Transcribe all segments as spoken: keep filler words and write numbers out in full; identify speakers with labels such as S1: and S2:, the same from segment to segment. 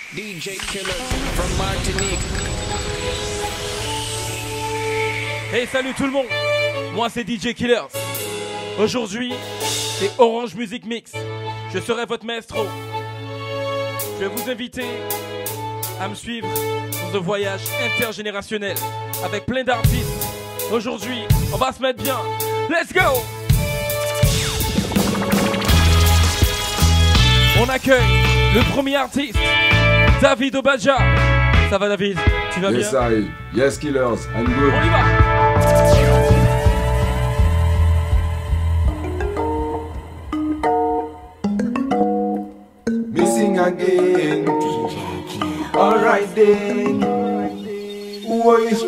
S1: D J Killer from Martinique.
S2: Hey, salut tout le monde. Moi c'est D J Killer. Aujourd'hui, c'est Orange Music Mix. Je serai votre maestro. Je vais vous inviter à me suivre dans un voyage intergénérationnel avec plein d'artistes. Aujourd'hui, on va se mettre bien. Let's go! On accueille le premier artiste, David Obaja. Ça va David? Tu vas
S3: yes,
S2: bien?
S3: Yes, I. Yes, Killers. I'm good.
S2: On y va!
S3: Missing again. Alright then. Who is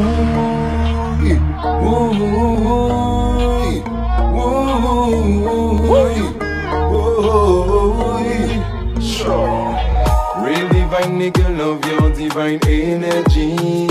S3: Sure. Real divine nigga, love your divine energy.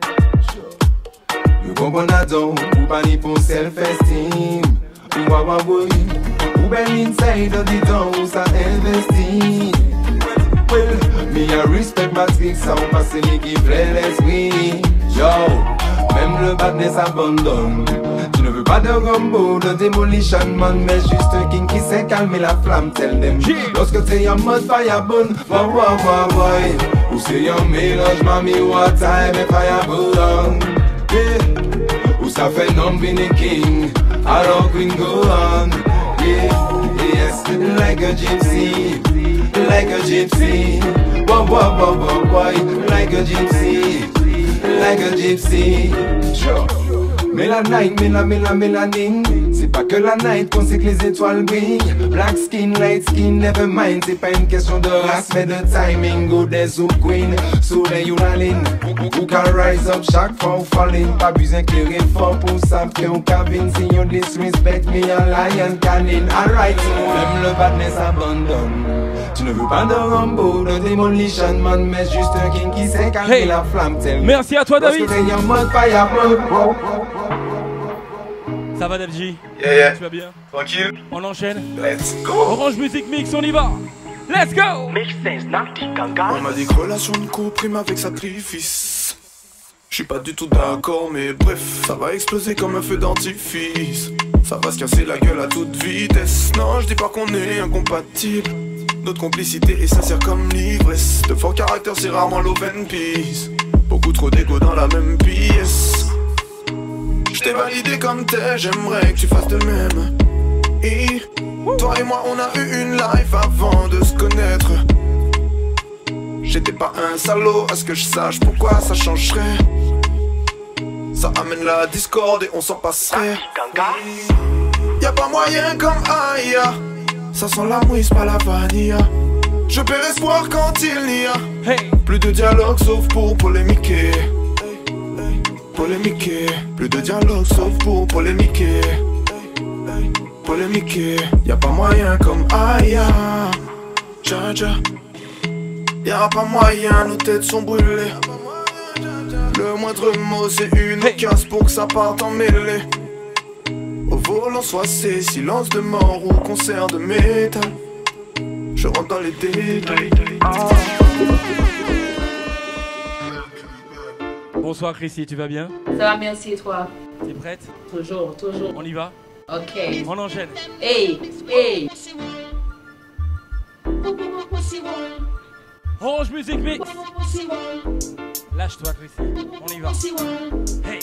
S3: You go on a down, who body for self-esteem. Who are we? Who been inside of the town, who's a investing. Well, me a respect Matrix, sound parce que l'équipe laisse oui. Yo, même le badness abandonne. Tu ne veux pas de gumbo, de demolition man, mais juste un king qui sait calmer la flamme, tel them. Lorsque t'es en mode fireburn, wow wow wow wow. Ou c'est un mélange, mami, what time et fireburn. Yeah, ou ça fait non be the king, alors queen go on. Yeah, yes, like a gypsy. Like a gypsy, wah wah wah wah wah. Like a gypsy, like a gypsy. Sure. Mélanine, méla, méla, mélanine. C'est pas que la night qu'on sait que les étoiles brillent. Black skin, light skin, never mind. C'est pas une question de race, mais de timing. Goddess ou queen, soleil ou la ligne. Who can rise up chaque fois ou falling. Pas besoin d'éclairer fort pour savoir que ou cabine. Si you disrespect me, a lion canine. Alright, même le badness abandonne. Tu ne veux pas de Rambo, de demolition man, mais juste un king qui sait calmer hey. La flamme.
S2: Merci à toi David.
S3: Wow.
S2: Ça va David?
S4: Yeah, yeah.
S2: Tu vas bien?
S4: Tranquille.
S2: On enchaîne.
S4: Let's go.
S2: Orange Music Mix, on y va. Let's go.
S4: On m'a dit que relation de couple prime avec sacrifice. Je suis pas du tout d'accord, mais bref, ça va exploser comme un feu d'artifice. Ça va se casser la gueule à toute vitesse. Non, je dis pas qu'on est incompatibles. Notre complicité est sincère comme l'ivresse. De fort caractère, c'est rarement l'open peace. Beaucoup trop d'égo dans la même pièce. Je t'ai validé comme t'es, j'aimerais que tu fasses de même. Et toi et moi, on a eu une life avant de se connaître. J'étais pas un salaud, à ce que je sache pourquoi ça changerait. Ça amène la discorde et on s'en passerait. Y'a pas moyen comme Aya. Ça sent la mouise, pas la vanilla. Je perds espoir quand il n'y a hey. Plus de dialogue sauf pour polémiquer. Polémiquer. Plus de dialogue sauf pour polémiquer. Polémiquer. Y'a pas moyen comme Aya. Dja dja. Y'a pas moyen, nos têtes sont brûlées. Le moindre mot c'est une hey. Casse pour que ça parte en mêlée. Au volant soit c'est silence de mort ou concert de métal. Je rentre dans les détails. Ah.
S2: Bonsoir Chrissy, tu vas bien?
S5: Ça va, merci et toi?
S2: T'es prête?
S5: Toujours, toujours.
S2: On y va?
S5: Ok.
S2: On enchaîne.
S5: Hey, hey.
S2: Orange Music Mix. Lâche-toi Chrissy, on y va. Hey.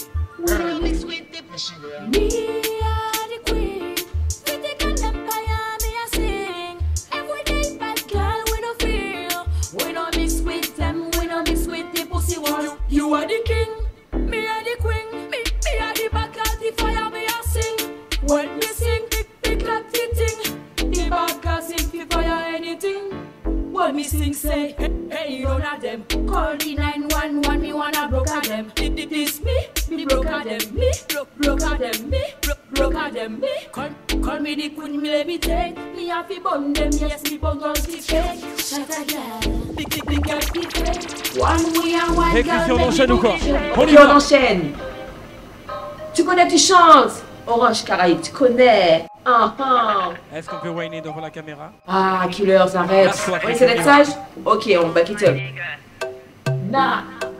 S5: You are the king, me are the queen, me, me are the back of the fire, me a sing. When me sing, big, big like the thing. The back of sing, the fire, anything. When me sing, say, hey, hey, none of them. Call the nine one one, me wanna broker them. This me, me broker them, me, broker them, me, broker them, me. Call, call me the queen, me let me take. Me have to bun them, yes, me bun girls the fake. Shut again, big, big, big girls the fake. One we and one
S2: hey,
S5: girl,
S2: on enchaîne ou quoi?
S5: On y va. On enchaîne. Tu connais, tu chantes. Orange Caraïbe, tu connais. Ah, ah.
S2: Est-ce qu'on peut whiner devant la caméra?
S5: Ah, Killers, arrête.
S2: Lâche-toi,
S5: On essaie d'être sage? Ok, on back it up. Nah.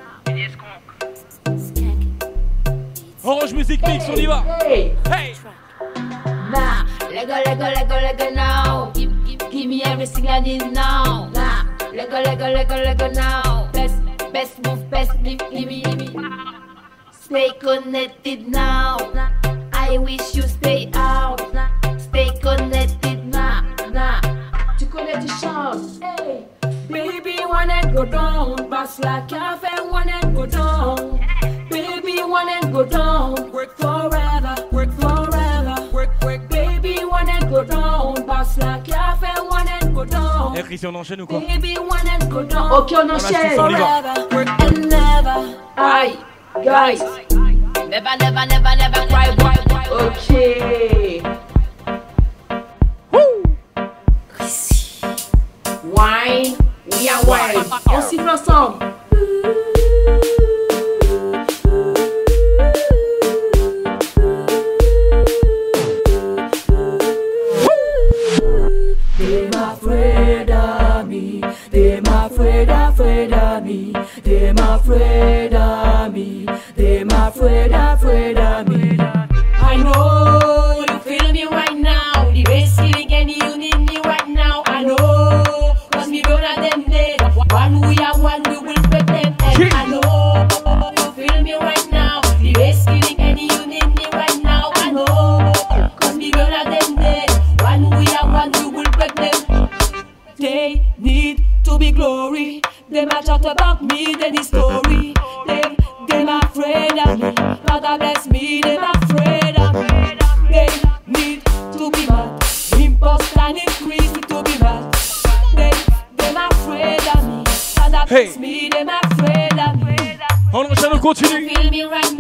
S2: Orange Music Mix, on y va.
S5: Hey.
S2: Hey.
S5: Nah. Lego, Lego, Lego, Lego now. Give, give, give me everything I need now. Nah. Lego, Lego, Lego, Lego now. Best, best move, best leave, give me, give me. Stay connected now. I wish you stay out. Stay connected now. Nah. Tu connais tes choses. Hey. Baby, wanna go down. Pass la cafe, wanna go down. Baby, wanna go down. Work forever, work forever. Work, work. Baby, wanna go down. Pass la cafe, wanna go down.
S2: Eh, Chris, on enchaîne ou quoi?
S5: Baby, wanna go down. Ok, on enchaîne.
S2: On y va.
S5: Work and never. Aye, guys. Never, never, never, never cry, cry, cry. Ok. Woo. Wine, we are wine. On siffle ensemble. Them afraid of me. Them afraid, afraid of me. Them afraid of me. Them afraid, afraid of me. I know you feel me right now. The best feeling and you need me right now. I know, cause me better than them. One we are one, we will pretend. And I know you feel me right now. The best feeling and you need me right now. I know, cause me better than them. One we are one, we will pretend. They need to be glory. They might talk about me, then the story. They, them afraid of me. God bless me, them afraid of me. They need to be mad. Impost and increase me to be mad. They, them afraid of me. God bless
S2: Hey.
S5: me, them afraid of me.
S2: On enchaîne, on continue.
S5: Feel me right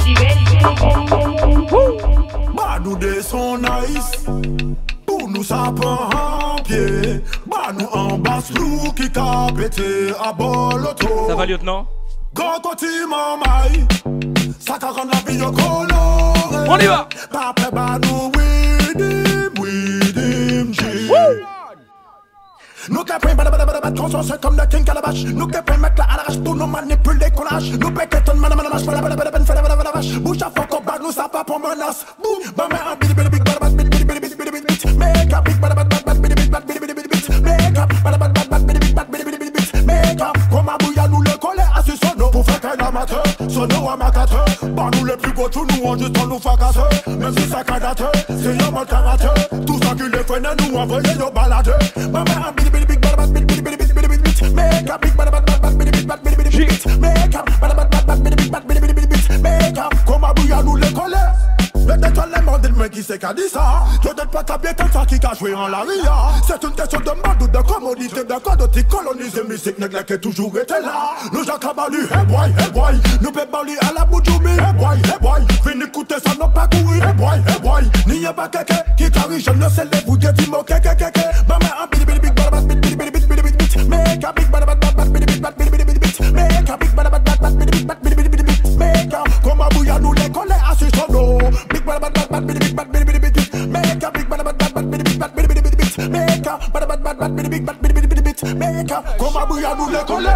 S5: now.
S4: Bah nous des sont nice. Pour nous ça prend en pied. Bah nous en basse loup qui t'a pété à bol auto.
S2: Ça va, lieutenant?
S4: Quand tu m'en mailles, ça t'a rendu la vie au coloré.
S2: On y va.
S4: Papa bah nous widim, widim, G. Nous qui prenons bada bada bada bada conscience comme le king calabash. Nous qui prenons mettre la à l'arrache pour nous manipuler qu'on lâche. Nous péquetons madame madame lâche bada bada bada bada bada bada vache. Bouche à fond qu'on bat nous ça pas pour menace. Boum, bah mais un bidi bidi bidi bada bada bidi bidi bidi bidi bidi bidi. Make up big bada bada bada bidi bidi bidi bidi bidi bidi. Make up bada bada bada bidi bidi bidi bidi bidi bidi. Make up comme à bouilla nous le coller à ce sono pour faire qu'un amateur. Sono amateur. Bah nous les plus beaux tout nous on juste on nous fracasse. Même si ça cadate, c'est un bon caractère. Tout ça qui les freine nous envoyer nos balades. Bah mais un bidi bidi bidi bada bada bidi bidi bidi bidi bidi. Make up big bada bada bada bidi bidi bidi bidi bidi. Make up bada bada bada bidi bidi bidi bidi bidi. Make up comme à bouilla nous les coller. Peut-être les mondes de moi qui c'est qu'a dit ça. Je n'ai pas taper quelqu'un qui a joué en la ria. C'est une question de mode ou de commodité. De code de coloniser musique nègre qui toujours été là. Nous j'ai cabalu, hey boy, hey boy. Nous peut parler à la boujoumi, hey boy, hey boy. Fin écouter ça n'a pas couru, hey boy, hey boy. N'y a pas quelqu'un qui carry, je ne sais les vous dire dis-moi kéké kéké. Maman un bidi bidi big bada bada bidi bidi bidi bidi bidi. Make a big bada bada bada bidi bidi bidi bidi bidi bidi. Make a big bada bada bada bidi bidi bidi bidi bidi bidi. Make a comme à bouilla nous les coller à ce sono. Big bada bada bada bidi bidi bidi bidi bidi. Make a big bada bada bada bidi bidi bidi bidi bidi bidi. Make a bada bada bada bidi bidi bidi bidi bidi bidi. Make a comme à bouilla nous les coller.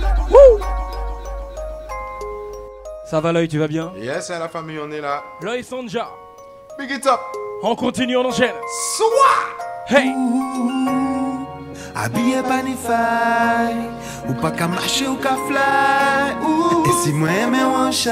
S2: Ça va, l'œil, tu vas bien?
S3: Yes, c'est la famille, on est là.
S2: L'œil Sanja.
S3: Big it up.
S2: On continue, on enchaîne.
S3: Soit.
S2: Hey.
S6: Habillé panify, ou pas qu'à marcher ou qu'à fly. Ouh. Et si moi aimé ou shy,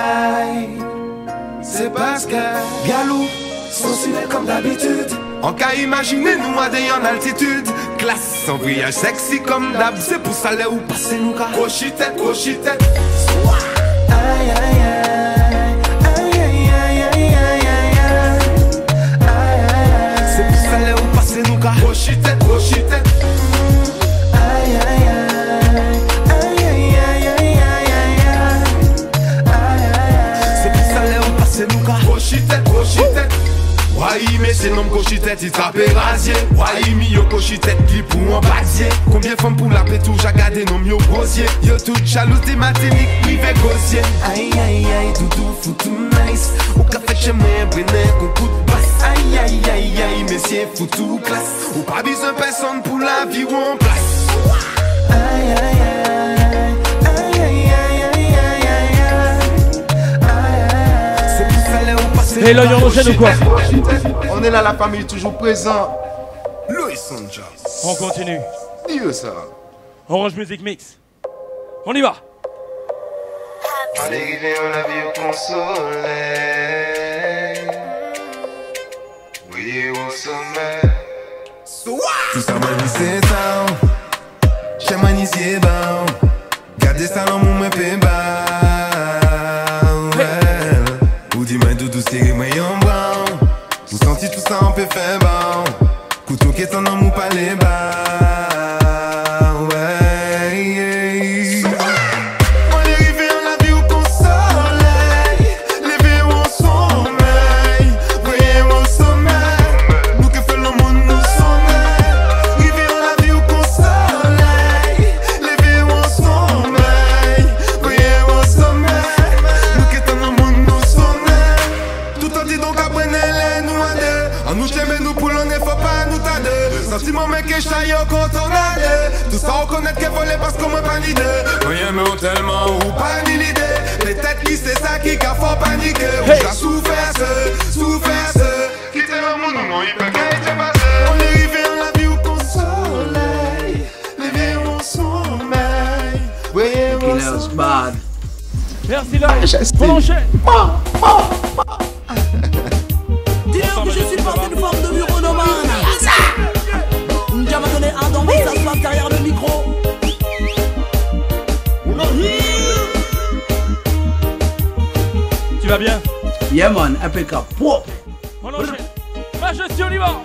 S6: c'est parce que galou, sont ciné comme d'habitude.
S3: On qu'a imaginer nous à des en altitude. Classe, sans voyage sexy comme d'hab. C'est pour ça là où passer nous qu'à crochitette, crochitette.
S6: Aïe aïe aïe, aïe aïe aïe aïe aïe aïe aïe.
S3: C'est pour ça là où passer nous qu'à crochitette, crochitette.
S6: Aïe aïe aïe, aïe aïe aïe aïe aïe aïe.
S3: C'est pour ça là où passer nous qu'à crochitette, crochitette. Ouais, mais c'est non crochitette.
S6: tête, il trappe rasier. Wai mi yo cochi tête qui pour un basier. Combien de femmes pour la pétou, j'ai gardé nos mieux brosiers. Yo tout jalouse des matiniques, privé gosier. Aïe aïe aïe, doudou foutou nice. Au café chez moi, brené, coup de basse. Aïe aïe aïe aïe, messieurs foutou classe. Ou pas besoin personne pour la vie ou en place. Aïe aïe aïe.
S2: Et là, on enchaîne ou quoi?
S3: On est là, la famille toujours présent.
S6: Louis Sonja.
S2: On continue.
S3: Dieu ça.
S2: Orange Music Mix. On y va.
S3: On est arrivé, on a vu au soleil. Oui, au sommet.
S6: Tout ça m'a dit c'est ça. Chez moi ni c'est bon. Gardez ça dans mon mépé bas. Ou dis-moi doudou c'est moi en bras. Vous sentez tout ça on peut faire bon. Couteau qui est en homme ou pas les bas. Tout ça on connaît qu'elle volait parce qu'on m'a pas l'idée. Rien mais tellement ou pas ni l'idée. Les têtes qui c'est ça qui a fort paniqué. Hey. On a souffert ce, souffert ce. Quitter le monde au moins il peut qu'elle était passé. On est arrivé on l'a vu au con soleil. Levé mon sommeil. Voyez mon sommeil.
S2: Merci là. On enchaîne.
S7: Dis-leur que je suis pas une forme de bureau nomade. J'ai donné un dans moi, ça se passe derrière le micro.
S2: Tu vas bien?
S7: Yeah man, impeccable.
S2: On enchaîne. Majesté, on y va.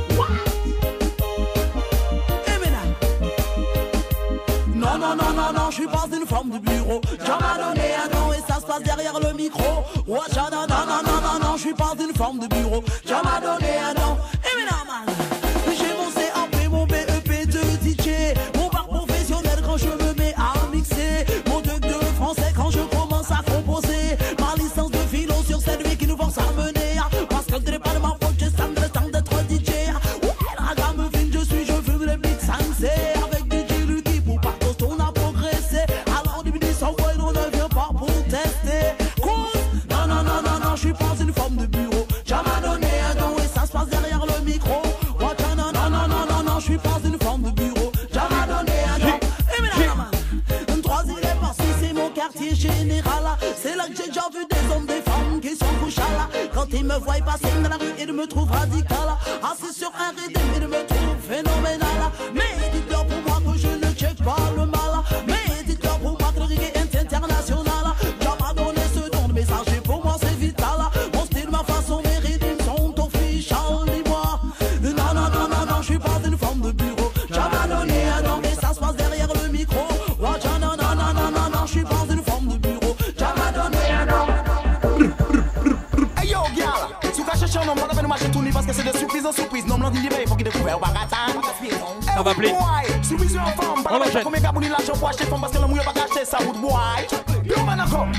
S7: Non, non, non, non, non, je suis pas une forme de bureau. J'en ai donné un nom et ça se passe derrière le micro. Ouais, non, non, non, non, non, non, je suis pas une forme de bureau. J'en ai donné un nom. Et maintenant, man, j'ai mon C A P, mon B E P de D J, mon bar professionnel quand je me mets à mixer, mon truc de français quand je commence à composer, ma licence de philo sur cette vie qui nous force à mener. Parce que ce n'est pas de ma faute, j'ai ça le temps d'être D J. Ouais, la gamme fine, je suis, je fume les mix sensés. Avec D J Ludy pour partout, on a progressé. Alors, du midi sans voix, on ne vient pas pour tester. Cause, non, non, non, non, non, je suis pas une forme de bureau. J'en ai donné un don et ça se passe derrière le micro. Ouais, non, non, non, non, non, non, je suis pas une forme de bureau. J'en ai donné un don. Et maintenant, un trois, il est parti, c'est mon quartier général. C'est là que j'ai déjà vu des hommes, des femmes qui sont couchés là. Quand ils me voient passer dans la rue, ils me trouvent radical. Assis sur un rythme, ils me trouvent phénoménal. Mais dites-leur pour moi que je ne check pas le mal. Mais dites-leur pour moi que le reggae est international. J'en ai donné ce don de message et pour moi c'est vital. Mon style, ma façon, mes rythmes sont official. Dis-moi, non, non, non, non, non, je suis pas une forme de bureau. J'en ai donné un don et ça se passe derrière le micro. Ouais, non, non, non, non, non, non, je suis pas une forme de bureau. J'en ai donné un don. Hey yo, girl, tu caches cher, non, pas de marcher tout nu parce que c'est de surprise en surprise. Non, me l'ont dit, il faut qu'il découvre au bagatin.
S2: On va appeler.
S7: Surprise en forme, pas de comme les l'argent pour acheter femme parce que le mouillé va cacher ça, wood boy. Yo, man, come.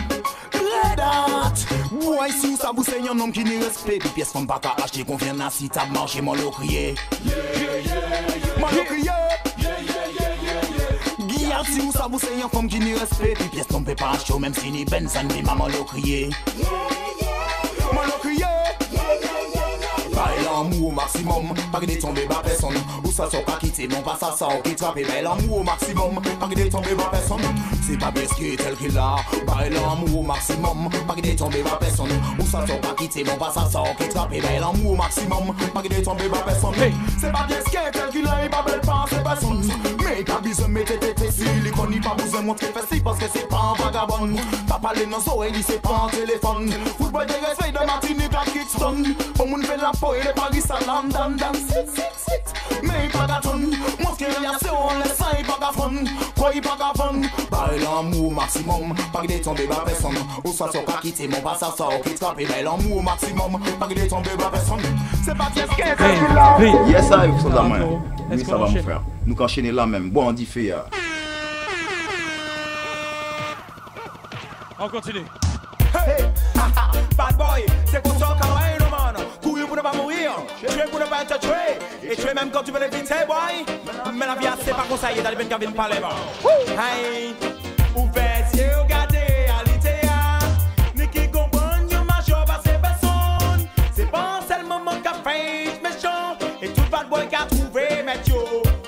S7: Boy, si ça vous saigne un homme qui n'y respect, puis pièce femme pas qu'à acheter, qu'on vient à si t'as marché, mon le crier. Mon le crier. Guillaume, si vous ça vous saigne un femme qui n'y respect, puis pièce qu'on peut pas acheter, même si ni Benson, ni maman le crier. Mon le crier. L'amour au maximum, pas que des tombées bas personne. Ou ça soit pas quitté, non pas ça, ça ou qui trappe. Mais l'amour au maximum, pas que des tombées bas personne. C'est pas biscuit tel qu'il a. Pareil l'amour au maximum, pas que des tombées bas personne. Ou ça soit pas quitté, non pas ça, ça ou qui trappe. Mais l'amour au maximum, pas que des tombées bas personne. C'est pas biscuit tel qu'il a, il pas belle pensée personne. Mais t'as besoin de mettre tes testes, il est connu, pas besoin de montrer festif parce que c'est pas un vagabond. T'as parlé dans son oreille, c'est pas un téléphone. Football des respects de Martinique à Kingston. Pour moun fait la peau et les Paris à London, dan sit, sit, sit. Mais pas gâton, montre qu'il y a c'est on laisse ça et pas
S6: qu'à fond, quoi il pas qu'à fond. Bail l'amour maximum, pas de tomber bas personne. Ou soit sur pas quitter mon pas ça sort, qui trappe, bail l'amour maximum, pas de tomber bas personne. C'est pas bien ce qu'est là.
S8: Yes, ça, il faut la main. Oui, ça va mon frère. Nous enchaîner là même. Bon, on dit fait.
S2: On continue.
S9: Hey, bad boy, c'est qu'on sort quand même, man. Courir pour ne pas mourir, tuer pour ne pas être tué. Et tuer même quand tu veux l'éviter, boy. Mais la vie, c'est pas conseillé d'aller venir avec parler. Hey, ouvert, yeux, regardez, réalité. Ni qui comprenne, you major, pas ces personnes. C'est pas seulement mon café, méchant. Et tout bad boy qui a trouvé, mais yo.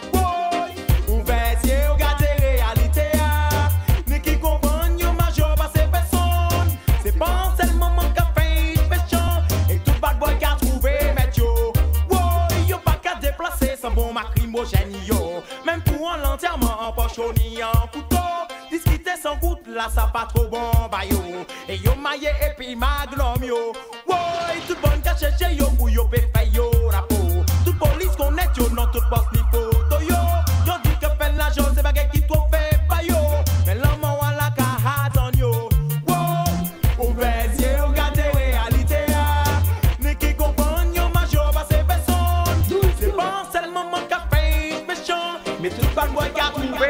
S9: Même pour un l'entièrement en poche ni en couteau. Discuter sans goutte là ça pas trop bon bah yo. Et yo maillé et puis magnum yo. Woy tout bon qu'à chercher yo pour yo péfay yo la peau. Toute police connaît yo non toute poste ni photo yo. Yo dit que fait la chose c'est pas qui trop fait pas yo. Mais l'homme à la carte en yo. Woy ouvert yeux regardez réalité ni qui comprend yo major pas ces personnes. C'est pas seulement mon café. Mais tout le monde qui a trouvé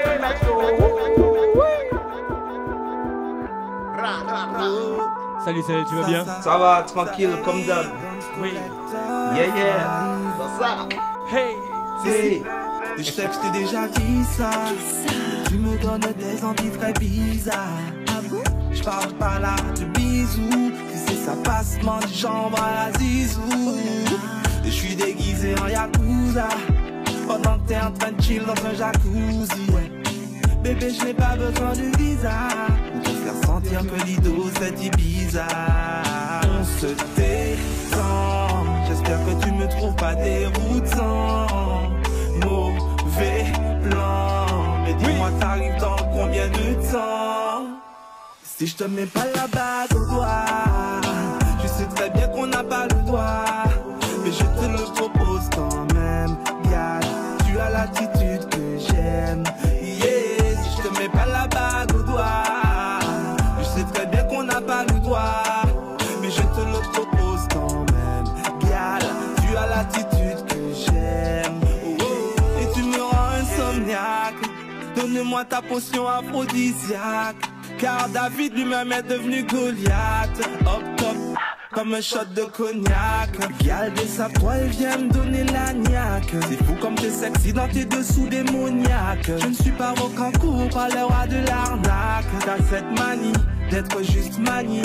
S2: Salut, salut, tu vas bien?
S8: Ça va, tranquille, comme d'hab.
S2: Oui.
S8: Yeah, yeah. C'est ça.
S2: Hey.
S8: Hey.
S7: Je sais que je t'ai déjà dit ça. Tu me donnes des envies très bizarres. Je parle pas là de bisous. Tu sais, ça passe, man, du chambre à la zizou. Je suis déguisé en yakuza. Pendant que t'es en train de chill dans un jacuzzi, ouais. Bébé, je n'ai pas besoin de visa pour te faire sentir que l'ido c'est Ibiza. On se détend. J'espère que tu me trouves pas déroutant. Mauvais plan. Mais dis-moi, t'arrives dans combien de temps? Si je te mets pas la bague au doigt, je sais très bien qu'on n'a pas le droit. Mais je te le propose quand même. Tu as l'attitude que j'aime. Yeah, si je te mets pas la bague au doigt, je sais très bien qu'on n'a pas le droit. Mais je te le propose quand même. Gal, tu as l'attitude que j'aime. Oh, oh. Et tu me rends insomniaque. Donne-moi ta potion aphrodisiaque. Car David lui-même est devenu Goliath. Hop, top. Comme un shot de cognac. Gal désappe-toi, elle vient me donner la niaque. C'est fou comme t'es sexy dans tes dessous démoniaques. Je ne suis pas Rocancourt, pas le roi de l'arnaque. T'as cette manie d'être juste manie.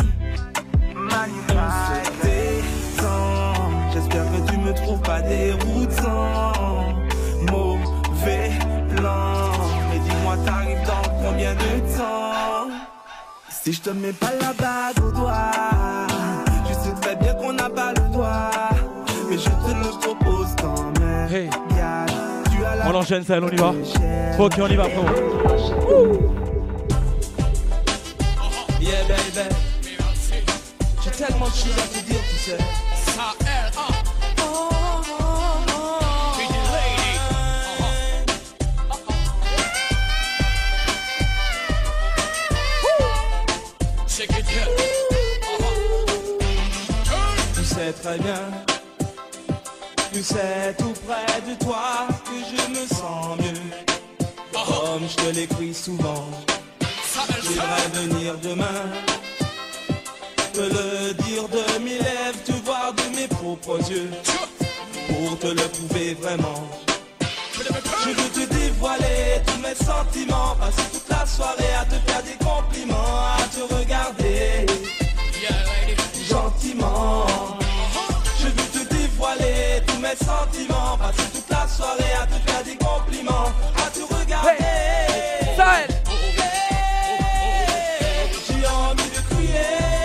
S7: On se détend. J'espère que tu me trouves pas déroutant. Mauvais plan. Mais dis-moi, t'arrives dans combien de temps? Si je te mets pas la bague au doigt, très bien qu'on n'a pas le droit, mais je te le propose quand même.
S2: Hey.
S7: Gal, tu as la
S2: on enchaîne ça, on y va. Ok, on y va, frérot.
S7: Yeah, baby. J'ai tellement de choses à te dire, tu sais. Très bien, tu sais tout près de toi que je me sens mieux. Comme je te l'écris souvent, j'aimerais venir demain te le dire de mes lèvres, te voir de mes propres yeux, pour te le prouver vraiment. Je veux te dévoiler tous mes sentiments, passer toute la soirée à te faire des compliments, à te regarder gentiment. Tous mes sentiments, passer toute la soirée à te faire des compliments, à te regarder. Hey, hey, j'ai envie de crier.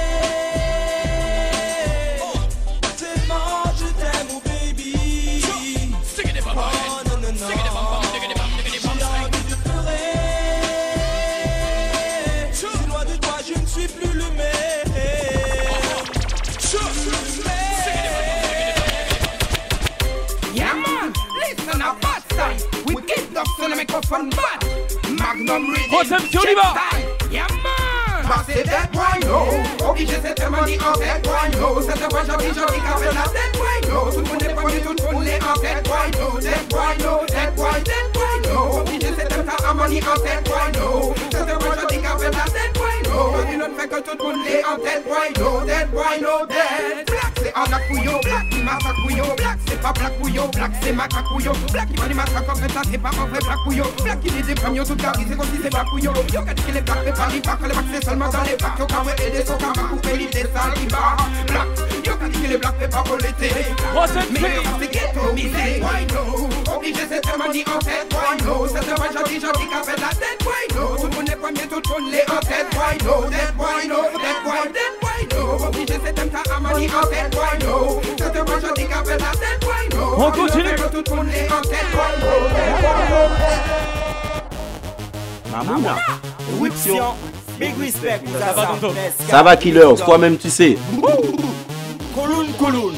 S7: Oh, tellement je t'aime, oh baby. Oh non non non. J'ai envie de pleurer.
S6: sur le microphone bad. Magnum reading.
S2: Troisième sur l'Iba.
S6: Yeah man. Parce que dead boy no. Obligé c'est tellement dit en dead boy no. C'est un boy gentil gentil qui fait la dead boy no. Tout le monde est premier, tout le monde est en dead boy no. Dead boy no, dead boy, dead boy no. Obligé c'est tellement harmonie en dead boy no. C'est un boy gentil qui fait la dead boy no. Il ne fait que tout le monde est en dead boy no. Dead boy no, dead. Black c'est en la couillon, black il massacre couillon. Black c'est pas black couillon, black c'est macaque couillon. Black il va les massacre en fait là c'est pas un vrai black couillon. Black il est des premiers tout carré, c'est comme si c'est black couillon. Yo quand il est black mais pas les bacs, les bacs c'est seulement dans les bacs. Yo quand ouais aider son camera couper l'idée saliba. Black, yo quand il est black mais pas pour l'été. Mais c'est ghetto, misé, why no. Obligé c'est tellement dit en tête, why no. C'est un vrai gentil gentil qui a fait la tête, why no. Tout le monde est premier, tout le monde est en tête, why no. Dead why no, dead why, dead why no. Obligé c'est tellement harmonie en tête, why no. C'est un vrai gentil qui a fait la tête, why no.
S2: On continue.
S6: Tout le monde est en tête, why no.
S9: Mamouna, Whipsion, big respect.
S2: Ça va, tonton.
S9: Ça va,
S10: Killers, toi-même tu sais.
S9: Kouloun, Kouloun.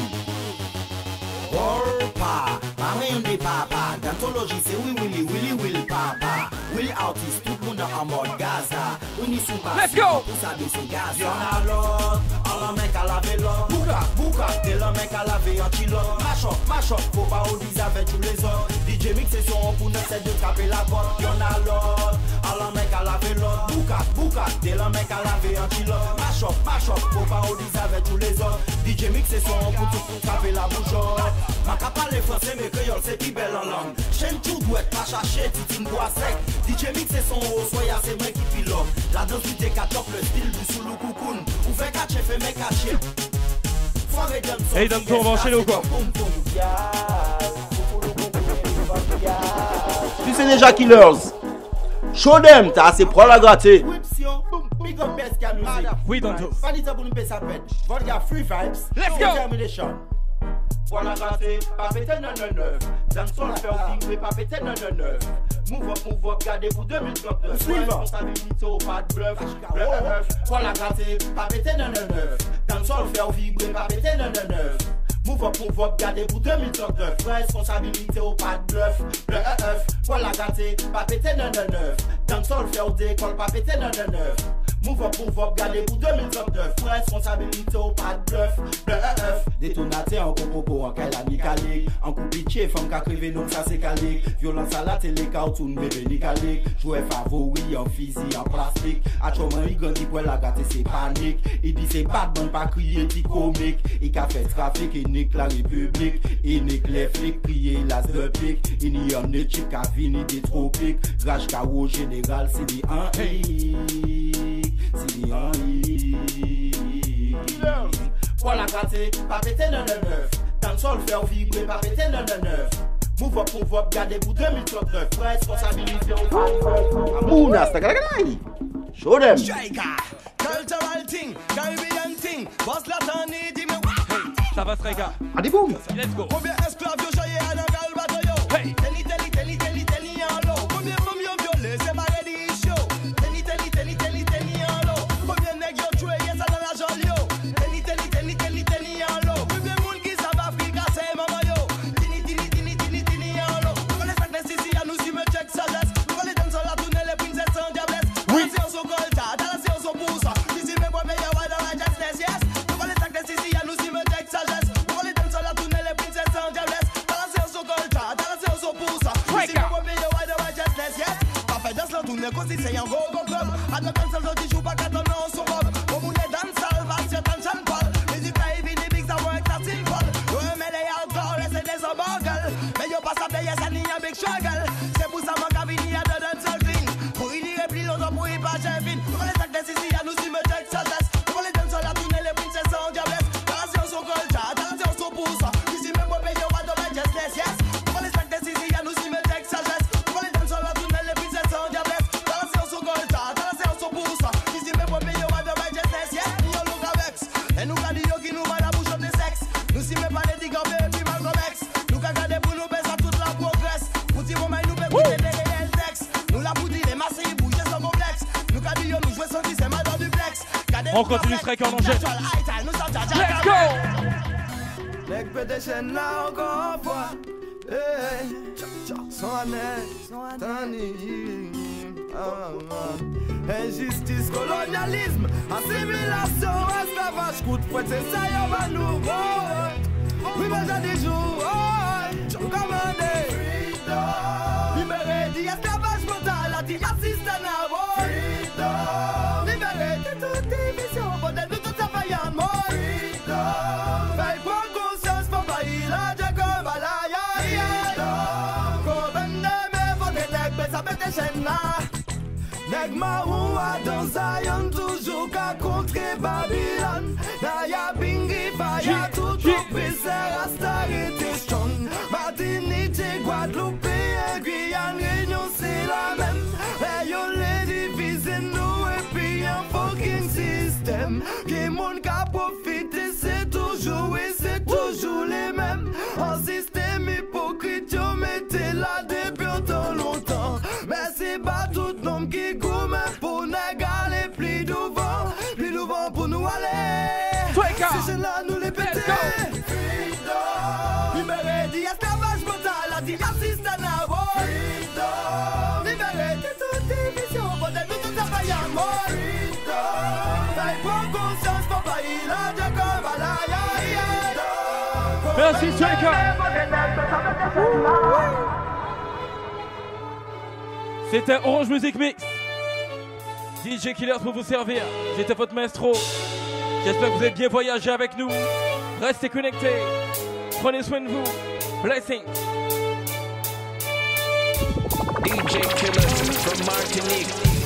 S9: Warpa, maman des papa. D'anthologie, c'est oui, Willy, Willy, Will, papa. Willy artiste, tout le monde en mode Gaza. Uni sous pas.
S2: Let's go.
S9: Tout ça, c'est Gaza. Y'en a l'autre, en la mec à laver l'autre. Bouka, Bouka, t'es le mec à laver un kilo. Macho, macho, faut pas oublier avec tous les autres. D J mix c'est son pour ne cesse de taper la porte. Y'en a l'autre, en la mec à laver l'autre. Bouka, Bouka, t'es le mec à laver un kilo. Macho, macho, faut pas oublier avec tous les autres. D J mix c'est son pour tout pour taper la bouche. Ma capable les français mais créole c'est qui belle en langue. Chaîne tout doit pas chercher, titine bois sec. D J mix c'est son haut, soyez assez moi qui pilote. La danse du décatop, le style du sous le coucoune. Ou fait cacher, fait mec cacher.
S2: Hey, donne toi, on va enchaîner ou quoi?
S10: Tu sais déjà Killers. Show them, t'as assez pro la gratter.
S2: Oui, Danto.
S9: Let's go. Voilà gâté, pas pété neuf neuf neuf. Dans son affaire au pas pété neuf neuf neuf. Move up, move up, gardez pour deux mille trente-neuf. Responsabilité au pas de bluff. Bluff, voilà gâté, pas pété neuf neuf neuf. Dans son affaire au pas pété neuf neuf neuf. Move up, move up, gardez pour deux mille trente-neuf. Responsabilité au pas de bluff. Bluff, voilà gâté, pas pété neuf neuf neuf. Dans son affaire au décolle, pas pété neuf neuf neuf. Move up, move up, gardez pour deux mille trente-neuf. Responsabilité au pas de bluff. Bluff, détonateur en compo en kaila ni calique. En coup pitché, femme qu'a crivé donc ça c'est calique. Violence à la télé, cartoon, bébé ni calique. Jouet favori en physique, en plastique. A chouman il grandit pour la gâte c'est panique. Il dit c'est pas de bon pas crier, petit comique. Il a fait trafic, il nique la république. Il nique les flics, crier l'as de pique. Il n'y en a chip qu'a vini des tropiques. Rage K.O. général, c'est dit un hic. C'est dit un hic. Voilà gâté, pas pété neuf neuf neuf. Dans le sol, faire vibrer, pas pété neuf neuf neuf. Move up, move up, gardez pour deux mille trente-neuf. Responsabilité au
S10: Mamouna, c'est ta show them.
S9: Cultural thing, Caribbean thing. Boss la tani, dis-moi.
S2: Ça va, Strega.
S10: Allez, boum.
S2: Let's go.
S9: Combien esclaves yo choyé à Nangal bateau yo? Hey. Teni, teni, teni, teni, teni en l'eau. Combien femmes yo violé, c'est malade show. Teni, teni, teni, teni, teni en l'eau. Combien nèg yo tué, yes, à dans la jolie yo. Teni, teni, teni, teni, teni en l'eau. Combien moun qui savent Afrique, c'est maman yo. Teni, teni, teni, teni, teni en l'eau. Nous les sacs de Sicile, nous si me check sagesse. Nous les dansons la tourner les princesses en diablesse. Oui. Dans la séance au Golta, dans la séance au Poussa. Ici mes bois meilleurs, ouais, dans la justice, yes. Nous les sacs de Sicile, nous si me check sagesse. Nous les dansons la tourner les princesses en diablesse. Dans la séance au Golta, dans la séance au Poussa. Ici mes bois meilleurs, ouais, dans la justice, yes. Parfait, dans la tourner, cause c'est un gros gros club. À deux cancels, je dis, joue pas qu'à ton nom, son bob. Comme on est dans le salle, va se t'en chan Paul. Les Itaïs, les Big, ça work, ça simple. Yo, mais les alcohol, c'est des obogles. Mais yo, pas ça, payer, ça n'y a big struggle. C'est pour ça, mon cabine, y'a de dans le clean. Pour y dire, plus l'autre, pour y pas, j'ai fin. Pour les sacs de Sicile, y'a nous, si me check, ça laisse. Pour les danseurs, la tourner, les princesses en diablesse. Dans la séance au Golta, dans la séance au Poussa. Ici, même moi, payer, ouais, dans la justice, yes. Pour les sacs de Sicile, y'a nous, si me check, ça laisse. Pour les danseurs, la tourner, les princesses en diablesse. Dans la séance au Golta, dans la séance au Poussa. Ici, même moi, payer, ouais, dans la justice, yes. Yo, look à vex. Et nous, gardons, yo, qui nous va la bouche de sexe. Nous, si me pas les digambés, et puis mal comme ex. Nous, qu'à garder pour nous, baisse à toute la progresse. Pour dire, mon main, nous, peut écouter des réels textes. Nous, la boutique, les masses, ils bougent sans complexe. Nous, qu'à dire, nous, jouer sans qui, c'est mal dans du flex.
S2: On continue, Strike, on enchaîne. Let's go.
S6: Leg pété chaîne là encore fois. Hey. Son année, tani. Injustice, colonialisme, assimilation, esclavage, coup de fouet, c'est ça, y'a va nous. Oui, moi j'ai des jours, je vous commande. Libéré d'esclavage mental, anti-raciste, freedom. Libéré de toute division, modèle de toute sa faillante mort. Freedom. Fais prendre conscience pour pas y la dire comme à la ya. Freedom. Qu'on vende mes faut des nègres, mais ça met des chaînes là. Nèg marou a dans Zion, toujours qu'à contrer Babylone. Naya bingi faya tout au baiser à star et t'es strong. Martinique, Guadeloupe et Guyane, Réunion c'est la même. Mais yo les diviser nous et puis un fucking système. Qui moun ka profiter c'est toujours et c'est toujours les mêmes. Un système hypocrite yo mettez là depuis autant longtemps. Mais c'est pas tout nom qui gourmet pour n'égaler plus devant. Plus devant pour nous aller. Ces jeunes-là nous les péter. Freedom. Libéré d'esclavage mental, anti-raciste en avoir. Freedom. Libéré de toute division, modèle de toute sa faillante mort. Freedom. Fais prendre conscience, papa, il a déjà comme à la ya.
S2: Merci, Striker. C'était Orange Music Mix. D J Killers pour vous servir. J'étais votre maestro. J'espère que vous avez bien voyagé avec nous. Restez connectés. Prenez soin de vous. Blessings.
S1: D J Killers from Martinique.